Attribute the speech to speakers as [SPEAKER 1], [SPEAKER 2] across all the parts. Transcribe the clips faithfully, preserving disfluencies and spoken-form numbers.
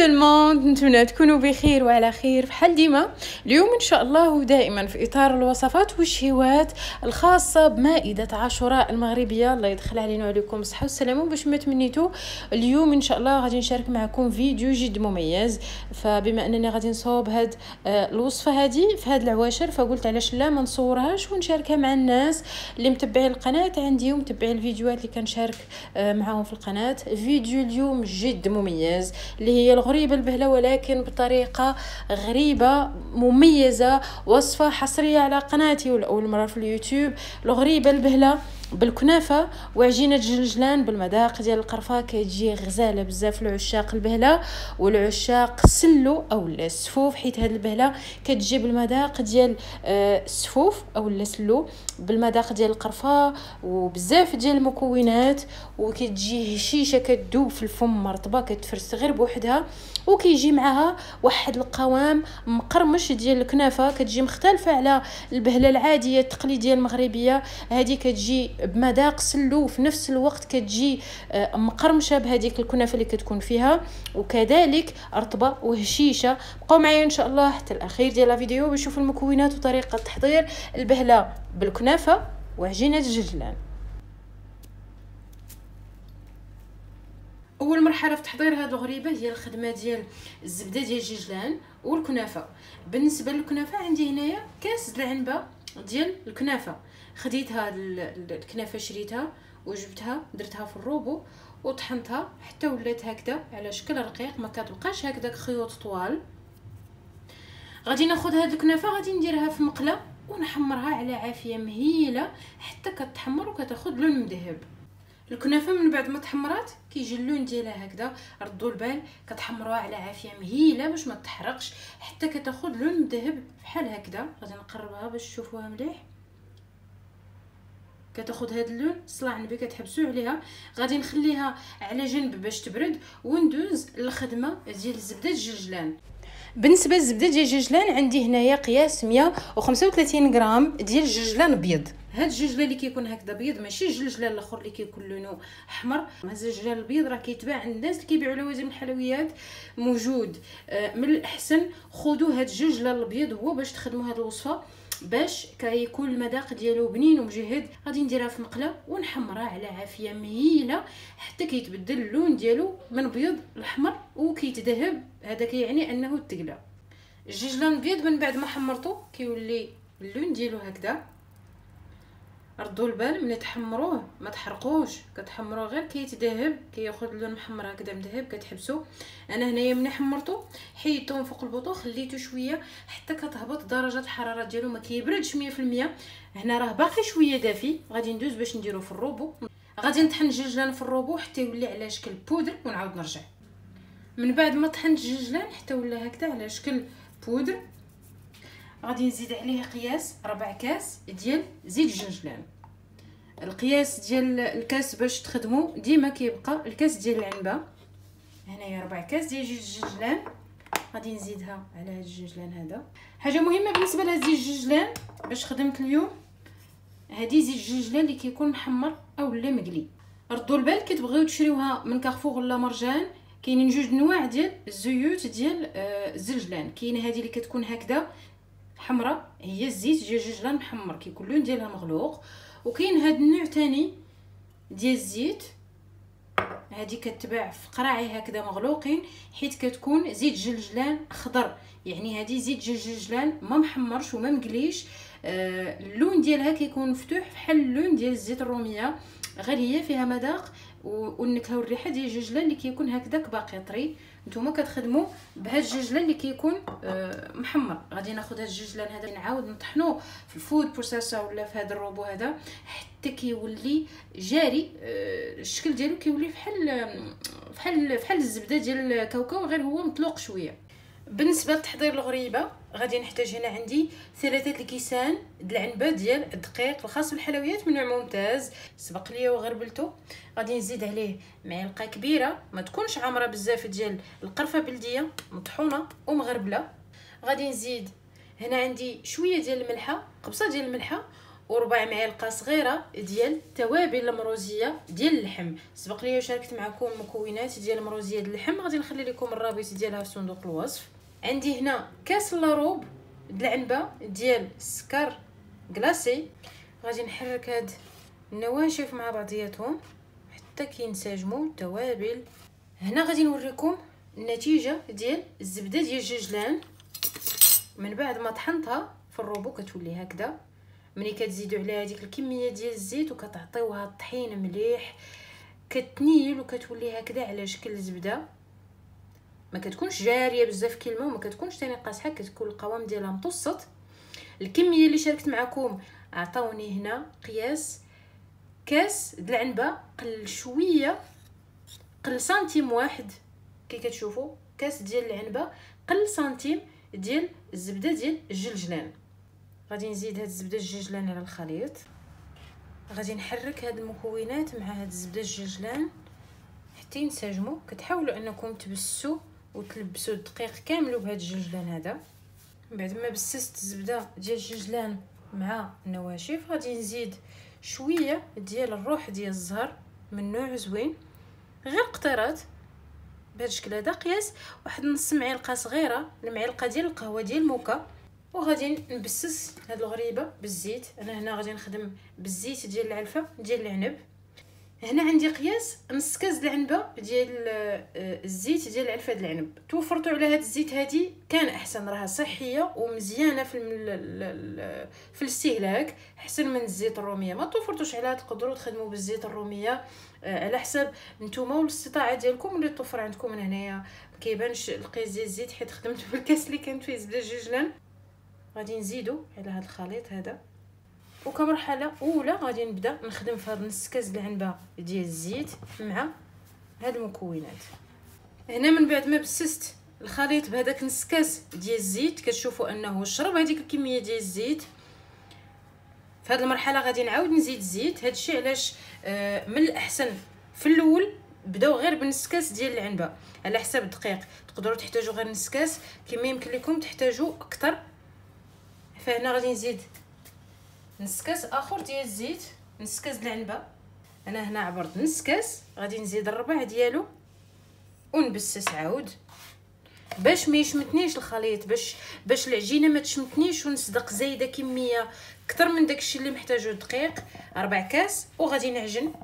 [SPEAKER 1] تو الموند، نتمنى تكونوا بخير وعلى خير بحال ديما. اليوم ان شاء الله ودائما في اطار الوصفات والشهوات الخاصه بمائده عاشوراء المغربيه، الله يدخل علينا وعليكم الصحه والسلامه. باش ما تمنيتوا اليوم ان شاء الله غادي نشارك معكم فيديو جد مميز. فبما انني غادي نصاوب هاد الوصفه هذه في هاد العواشر، فقلت علاش لا ما نصورهاش ونشاركها مع الناس اللي متبعين القناه عندي ومتبعين الفيديوهات اللي كنشارك معاهم في القناه. فيديو اليوم جد مميز اللي هي الغريبه البهله، ولكن بطريقه غريبه مميزه، وصفه حصريه على قناتي ولاول مره في اليوتيوب. الغريبه البهله بالكنافه وعجينه جلجلان بالمذاق ديال القرفه، كتجي غزاله بزاف لعشاق البهله والعشاق السلو او السفوف، حيت هاد البهله كتجي بالمذاق ديال السفوف او السلو بالمذاق ديال القرفه وبزاف ديال المكونات، وكتجي هشيشه كتذوب في الفم، مرطبه كتفرس غير بوحدها، وكيجي معها واحد القوام مقرمش ديال الكنافه، كتجي مختلفه على البهله العاديه التقليديه المغربيه. هذه كتجي بمذاق سلو وفي نفس الوقت كتجي مقرمشه بهذيك الكنافه اللي كتكون فيها، وكذلك رطبه وهشيشه. بقاو معايا ان شاء الله حتى الاخير ديال الفيديو باش نشوفوا المكونات وطريقه تحضير البهله بالكنافه وعجينه الجلجلان. اول مرحله في تحضير هذه الغريبه هي الخدمه ديال الزبده ديال الجلجلان والكنافه. بالنسبه للكنافه عندي هنايا كاس العنبه ديال الكنافه، خديت هاد الكنافه شريتها وجبتها درتها في الروبو وطحنتها حتى ولات هكذا على شكل رقيق، ما كتبقاش هكذاك خيوط طوال. غادي ناخذ هاد الكنافه غادي نديرها في مقله ونحمرها على عافيه مهيله حتى كتحمر وكتاخذ لون مذهب. الكنافه من بعد ما تحمرات كيجي اللون ديالها هكذا، ردوا البال كتحمروها على عافيه مهيله باش ما تحرقش حتى كتاخذ لون مذهب بحال هكذا. غادي نقربها باش تشوفوها مليح. كتاخذ هذا اللون صلاع النبي كتحبسوا عليها. غادي نخليها على جنب باش تبرد وندوز للخدمه ديال الزبده الجلجلان. بالنسبه للزبده ديال الجلجلان عندي هنايا قياس مية وخمسة وثلاثين غرام ديال الجلجلان ابيض. هاد الجلجلان اللي كيكون هكذا بيض، ماشي الجلجلان الاخر اللي كيكون لونه احمر. هاد الجلجلان البيض راه كيتباع عند الناس اللي كيبيعوا لوازم الحلويات، موجود. آه من الاحسن خذوا هاد الجلجلان الابيض هو باش تخدموا هاد الوصفه، باش كيكون المذاق ديالو بنين ومجهد. غادي نديرها في مقله ونحمرها على عافيه مهيله حتى كيتبدل اللون ديالو من بيض لاحمر وكيتذهب، هذا كيعني انه تقلى. الجلجلان الابيض من بعد ما حمرته كيولي اللون ديالو هكذا. ردوا البال ملي تحمروه ما تحرقوش، كتحمروه غير كيتذهب كياخذ اللون محمر هكذا مذهب كتحبسوا. انا هنايا ملي حمرته حيدته من فوق البوطو خليته شويه حتى كتهبط درجه الحراره ديالو، ما كيبردش مية في المية. هنا راه باقي شويه دافي. غادي ندوز باش نديرو في الروبو. غادي نطحن الجلجلان في الروبو حتى يولي على شكل بودر ونعاود نرجع. من بعد ما طحنت الجلجلان حتى ولا هكذا على شكل بودر، غادي نزيد عليه قياس ربع كاس ديال زيت الجلجلان. القياس ديال الكاس باش تخدموا ديما كيبقى الكاس ديال العنبه. هنايا ربع كاس ديال زيت الجلجلان غادي نزيدها على هاد الجلجلان هذا. حاجه مهمه بالنسبه لهاد زيت الجلجلان باش خدمت اليوم، هادي زيت الجلجلان اللي كيكون محمر او لا مقلي. ردوا البال كتبغيو تشريوها من كارفور ولا مرجان، كاينين جوج انواع ديال الزيوت ديال الزلجلان. كاينه هذه اللي كتكون هكذا حمراء، هي الزيت ديال الجلجلان محمر كيكون اللون ديالها مغلوق. وكاين هذا النوع ثاني ديال الزيت، هذه كتباع في قراعي هكذا مغلوقين، حيت كتكون زيت جلجلان خضر، يعني هذه زيت جلجلان ما محمرش وما مقليش. آه اللون ديالها كيكون مفتوح بحال اللون ديال الزيت الروميه، غير هي فيها مذاق والنكهه والريحه ديال الجلجلان اللي كيكون هكذاك باقي طري. نتوما كتخدموا بهذا الجلجلان اللي كيكون آه محمر. غادي ناخذ هذا الجلجلان هذا نعاود نطحنوه في الفود بروسيسور ولا في هذا الروبو هذا حتى كيولي جاري. آه الشكل ديالو كيولي بحال بحال بحال الزبده ديال الكاوكاو، غير هو مطلوق شويه. بالنسبه لتحضير الغريبه غادي نحتاج هنا عندي ثلاثه الكيسان د العنبه ديال الدقيق الخاص بالحلويات من نوع ممتاز، سبق ليا وغربلته. غادي نزيد عليه معلقه كبيره ما تكونش عامره بزاف ديال القرفه بلديه مطحونه ومغربله. غادي نزيد هنا عندي شويه ديال الملحه، قبصه ديال الملحه، وربع معالق صغيره ديال التوابل المروزيه ديال اللحم. سبق لي شاركت معكم المكونات ديال المروزيه ديال اللحم، غادي نخلي لكم الرابط ديالها في صندوق الوصف. عندي هنا كاس لاروب د العنبه ديال السكر كلاصي. غادي نحرك هاد النواشف مع بعضياتهم حتى كينسجموا التوابل. هنا غادي نوريكم النتيجه ديال الزبده ديال الججلان من بعد ما طحنتها في الروبو. كتولي هكذا ملي كتزيدوا عليها هذيك الكميه ديال الزيت وكتعطيوها الطحين مليح، كتنيل وكتولي هكذا على شكل زبده. ما كتكونش جاريه بزاف كلمه وما كتكونش ثاني قاصحه، كتكون القوام ديالها متوسط. الكميه اللي شاركت معكم عطاوني هنا قياس كاس د العنبه قل شويه، قل سنتيم واحد. كي كتشوفوا كاس ديال العنبه قل سنتيم ديال الزبده ديال الجلجلان. غادي نزيد هاد الزبده الجلجلان على الخليط. غادي نحرك هاد المكونات مع هاد الزبده الجلجلان حتى ينسجموا. كتحاولوا انكم تبسوا وتلبسوا الدقيق كامل بهاد الجلجلان هذا. بعد ما بسست الزبده ديال الجلجلان مع النواشف غادي نزيد شويه ديال الروح ديال الزهر من نوع زوين، غير قطرات بهذا الشكل هذا، قياس واحد نص معلقه صغيره المعلقه ديال القهوه ديال الموكا. وغادي نبسس هاد الغريبه بالزيت. انا هنا غادي نخدم بالزيت ديال العلفه ديال العنب. هنا عندي قياس نص كاس العنبه ديال الزيت ديال العلفه ديال العنب. توفرتوا على هاد الزيت هادي كان احسن، راها صحيه ومزيانه في في الاستهلاك، احسن من الزيت الروميه. ما توفرتوش عليها تقدروا تخدموا بالزيت الروميه على حسب نتوما والاستطاعه ديالكم اللي توفر عندكم. من هنايا ما كيبانش القياس ديال الزيت حيت خدمت بالكاس اللي كانت فيه زبده الجلجلان. غادي نزيدوا على هذا الخليط هذا، وكمرحله اولى غادي نبدا نخدم في هذا نص كاس العنبه ديال الزيت مع هاد المكونات. هنا من بعد ما بسست الخليط بهذاك نص كاس ديال الزيت كتشوفوا انه شرب هذيك الكميه ديال الزيت. في هذه المرحله غادي نعاود نزيد الزيت. هذا الشيء علاش آه من الاحسن في الاول بداو غير بنص كاس ديال العنبه على حساب الدقيق. تقدروا تحتاجوا غير نص كاس، كما يمكن لكم تحتاجوا اكثر. فهنا غادي نزيد نص كاس اخر ديال الزيت، نص كاس د العنبه. انا هنا عبرت نص كاس، غادي نزيد الربع ديالو ونبسس عاود باش ما يشمتنيش الخليط، باش باش العجينه ما تشمتنيش ونصدق زايده كميه اكثر من داكشي اللي محتاجو الدقيق. ربع كاس وغادي نعجن.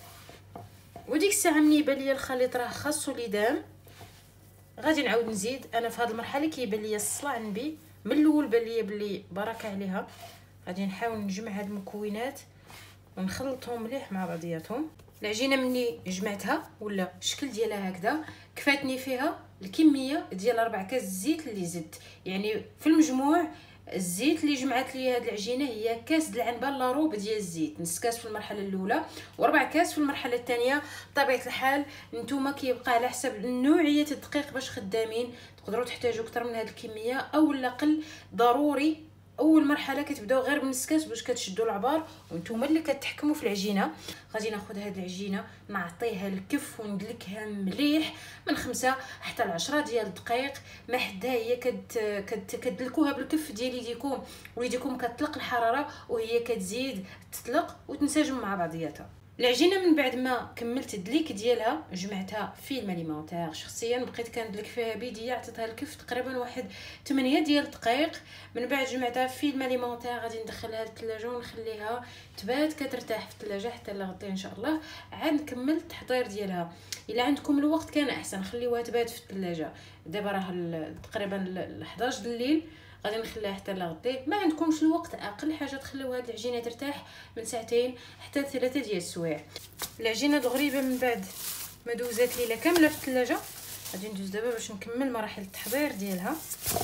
[SPEAKER 1] وديك الساعه ملي يبان ليا الخليط راه خاصو ليدام غادي نعاود نزيد. انا في هذه المرحله كيبان ليا الصلع نبي من الاول بان ليا بلي بركه عليها. غادي نحاول نجمع هاد المكونات ونخلطهم مليح مع بعضياتهم. العجينه ملي جمعتها ولا الشكل ديالها هكذا كفاتني فيها الكميه ديال ربع كاس الزيت اللي زدت. يعني في المجموع الزيت اللي جمعت لي هاد العجينه هي كاس د العنبه لاروب ديال الزيت، نص كاس في المرحله الاولى وربع كاس في المرحله الثانيه. بطبيعه الحال نتوما كيبقى على حسب نوعيه الدقيق باش خدامين، تقدروا تحتاجوا اكثر من هاد الكميه او لا قل. ضروري اول مرحله كتبداو غير بنص كاس باش كتشدوا العبار وانتم اللي كتحكموا في العجينه. غادي ناخذ هاد العجينه نعطيها الكف وندلكها مليح من خمسة حتى لعشرة ديال الدقائق. ما حدا هي كت كت كدلكوها بالكف ديال يديكم ويديكم كتطلق الحراره وهي كتزيد تطلق وتنسجم مع بعضياتها. العجينه من بعد ما كملت الدليك ديالها جمعتها في الماليمونتير. شخصيا بقيت كندلك فيها بيديا، عطيتها الكف تقريبا واحد ثمانية ديال الدقائق. من بعد جمعتها في الماليمونتير غادي ندخلها للثلاجه ونخليها تبات كترتاح في الثلاجه حتى لغدا ان شاء الله عاد نكمل التحضير ديالها. الا عندكم الوقت كان احسن خليوها تبات في الثلاجه. دابا راه تقريبا حداش د الليل، غادي نخليها حتى لغدا. ما عندكمش الوقت اقل حاجه تخليو هاد العجينه ترتاح من ساعتين حتى ثلاثه ديال السوايع. العجينه الغريبه من بعد ما دوزات ليله كامله في الثلاجه. غادي ندوز دابا باش نكمل مراحل التحضير ديالها.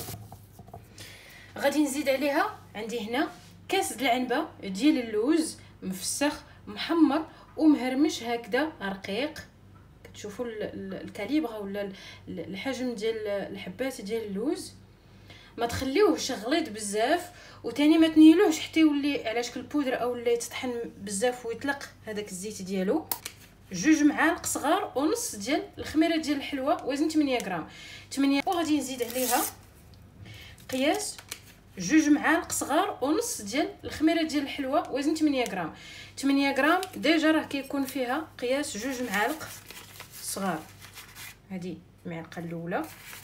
[SPEAKER 1] غادي نزيد عليها عندي هنا كاس د العنبه ديال اللوز مفسخ محمر ومهرمش هكذا رقيق. كتشوفوا الكاليبر ولا الحجم ديال الحبات ديال اللوز. ما تخليوهش غليظ بزاف وثاني ما تنيلوهش حتى يولي على شكل بودره او لا يتطحن بزاف ويطلق هذاك الزيت ديالو. جوج معالق صغار ونص ديال الخميره ديال الحلوه وزن ثمانية غرام ثمانية. وغادي نزيد عليها قياس جوج معالق صغار ونص ديال الخميره ديال الحلوه وزن ثمانية غرام. ثمانية غرام ديجا راه كيكون فيها قياس جوج معالق صغار. هذه المعلقه الاولى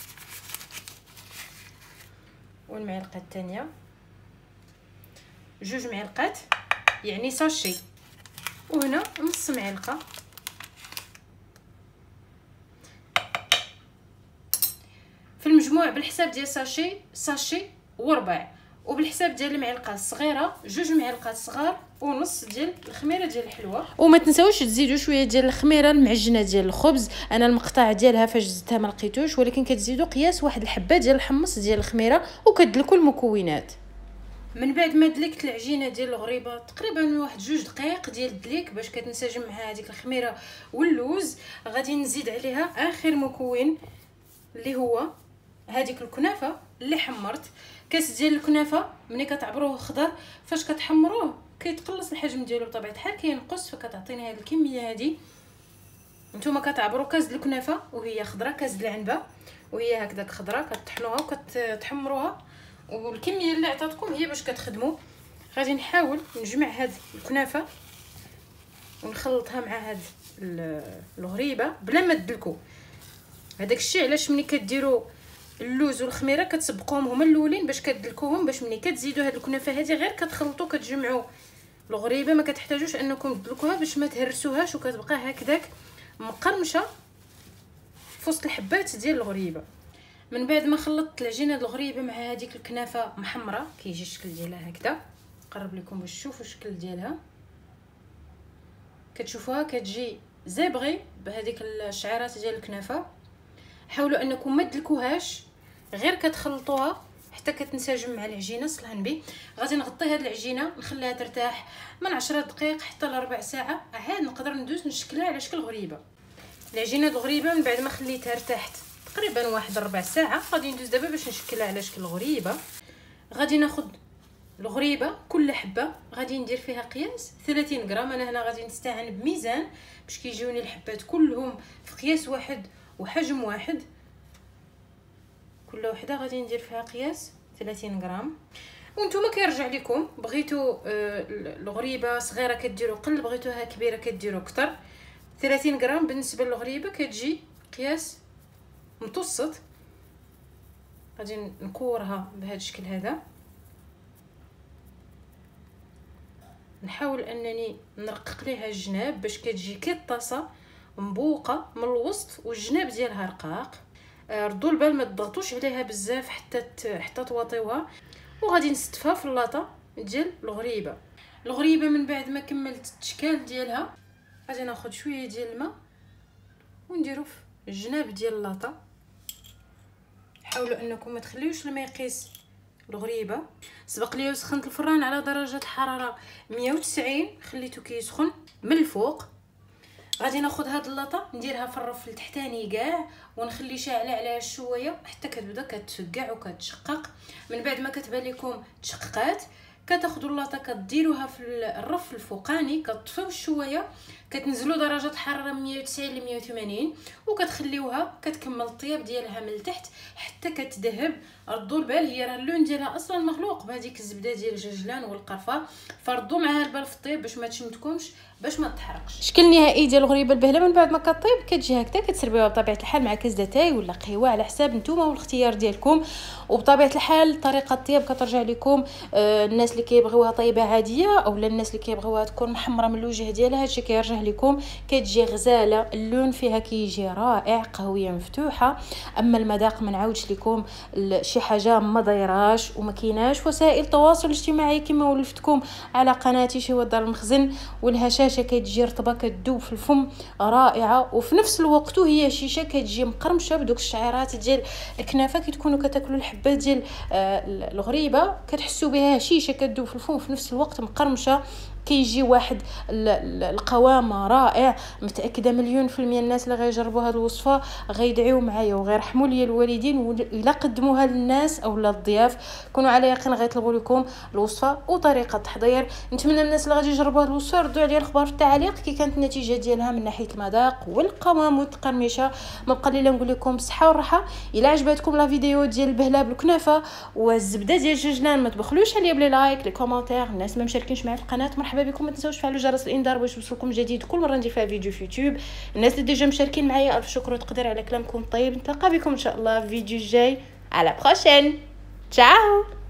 [SPEAKER 1] والمعلقه الثانيه جوج معلقات يعني ساشي، وهنا نص معلقه. في المجموع بالحساب ديال ساشي ساشي وربع، وبالحساب ديال المعلقه الصغيره جوج معلقات صغار ونص ديال الخميره ديال الحلوه. وما تنساوش تزيدوا شويه ديال الخميره المعجنه ديال الخبز. انا المقطع ديالها فاش زدتها ما لقيتوش، ولكن كتزيدوا قياس واحد الحبه ديال الحمص ديال الخميره وكتدلكوا المكونات. من بعد ما دلكت العجينه ديال الغريبه تقريبا واحد جوج دقائق ديال الدليك باش كتنسجم مع هذيك الخميره واللوز، غادي نزيد عليها اخر مكون اللي هو هذيك الكنافه اللي حمرت. كاس ديال الكنافه ملي كتعبروه خضر فاش كتحمروه كيتقلص الحجم ديالو بطبيعه الحال كينقص، فكتعطينا هذه الكميه هذه. نتوما كتعبروا كاس ديال الكنافه وهي خضره، كاس ديال العنبه وهي هكذاك خضره، كطحنوها وكتحمروها، والكميه اللي عطاتكم هي باش كتخدموا. غادي نحاول نجمع هاد الكنافه ونخلطها مع هاد الغريبه بلا ما تدلكوا. هذاك الشيء علاش ملي كديروا اللوز والخميره كتسبقوهم هما الاولين باش كتدلكوهم، باش ملي كتزيدوا هاد الكنافه هذه غير كتخلطوا كتجمعوا الغريبه، ما كتحتاجوش انكم تدلكوها باش ما تهرسوهاش وكتبقى هكذاك مقرمشه في وسط الحبات ديال الغريبه. من بعد ما خلطت العجينه ديال الغريبه مع هذيك الكنافه محمره كيجي الشكل ديالها هكذا. نقرب لكم باش تشوفوا الشكل ديالها، كتشوفوها كتجي زابغي بهذيك الشعيرات ديال الكنافه. حاولوا انكم ما تدلكوهاش، غير كتخلطوها حتى كتنسجم مع العجينه. صلحا بي غادي نغطي هذه العجينه نخليها ترتاح من عشرة دقائق حتى لربع ساعه، عاد نقدر ندوز نشكلها على شكل غريبه. العجينه الغريبه من بعد ما خليتها ارتاحت تقريبا واحد ربع ساعه، غادي ندوز دابا باش نشكلها على شكل غريبه. غادي ناخذ الغريبه كل حبه غادي ندير فيها قياس ثلاثين غرام. انا هنا غادي نستعن بميزان باش كيجيوني الحبات كلهم في قياس واحد وحجم واحد. كل وحده غادي ندير فيها قياس ثلاثين غرام. وانتم كيرجع لكم، بغيتوا آه الغريبه صغيره كديروا قل، بغيتوها كبيره كديروا اكثر. ثلاثين غرام بالنسبه للغريبه كتجي قياس متوسط. غادي نكورها بهذا الشكل هذا. نحاول انني نرقق ليها الجناب باش كتجي كي الطاسه مبوقه من الوسط والجناب ديالها رقاق. ردوا البال ما تضغطوش عليها بزاف حتى حتى تواطيوها. وغادي نستفها في اللاطه ديال الغريبه. الغريبه من بعد ما كملت التشكال ديالها غادي ناخذ شويه ديال الماء ونديرو في الجناب ديال اللاطه. حاولوا انكم ما تخليوش الماء يقيس الغريبه. سبق لي وسخنت الفران على درجه الحراره مية وتسعين، خليته كيسخن من الفوق. غادي ناخذ هاد اللاطه نديرها في الرف التحتاني كاع ونخلي شاعله عليها شويه حتى كتبدا كتفقع وكتشقق. من بعد ما كتبان لكم تشققات كتاخذوا اللاطه كديروها في الرف الفوقاني، كتطفيو شويه، كتنزلوا درجه الحراره من مية وتسعين ل مية وثمانين وكتخليوها كتكمل الطياب ديالها من التحت حتى كتذهب. ردوا البال هي راه اللون ديالها اصلا مخلوق بهذيك الزبده ديال الججلان والقرفه، فردوا معها البال في الطياب باش ما تشمتكمش باش ما تحرقش. الشكل النهائي ديال الغريبه البهله من بعد ما كطيب كتجي هكذا. كتسربيوها بطبيعه الحال مع كاس داتاي ولا قهوه على حساب نتوما والاختيار ديالكم. وبطبيعه الحال طريقه الطياب كترجع لكم. آه الناس اللي كيبغيوها طيبه عاديه اولا الناس اللي كيبغيوها تكون محمره من الوجه ديالها، هادشي كيرجع لكم. كتجي غزاله، اللون فيها كيجي رائع، قهويه مفتوحه. اما المذاق ما نعاودش لكم شي حاجه ما ضيراش وما كايناش وسائل التواصل الاجتماعي كما ولفتكم على قناتي شي دار المخزن. والهشاشه كتجي رطبه كتذوب في الفم رائعه، وفي نفس الوقت وهي شيشه كتجي مقرمشه بدوك الشعيرات ديال الكنافه. كي تكونوا كتاكلوا الحبه ديال آه الغريبه كتحسوا بها شيشه كتذوب في الفم وفي نفس الوقت مقرمشه كيجي واحد القوام رائع. متاكده مليون في المية الناس اللي غيجربوا هذه الوصفه غيدعيو معايا وغيرحموا لي الوالدين، والا قدموها للناس او للضياف كونوا على يقين غيطلبوا لكم الوصفه وطريقه التحضير. نتمنى الناس اللي غادي يجربوا هذه الوصفه يردوا عليا الخبر في التعليق كي كانت النتيجه ديالها من ناحيه المذاق والقوام والتقرمشه. ما بقى لي الا نقول لكم بالصحه والراحه. الا عجبتكم لا فيديو ديال البهله بالكنافه والزبده ديال الججلان ما تبخلوش عليا بلي لايك لي كومونتير. الناس ما مشاركينش معايا في القناه مرحبا بكم، ما تنساوش تفعلوا جرس الانذار باش يوصلكم جديد كل مره ندير فيها فيديو في يوتيوب. الناس اللي ديجا مشاركين معايا الف شكر وتقدير على كلامكم الطيب. نتلاقى بكم ان شاء الله في فيديو جاي. على بروشين، تشاو.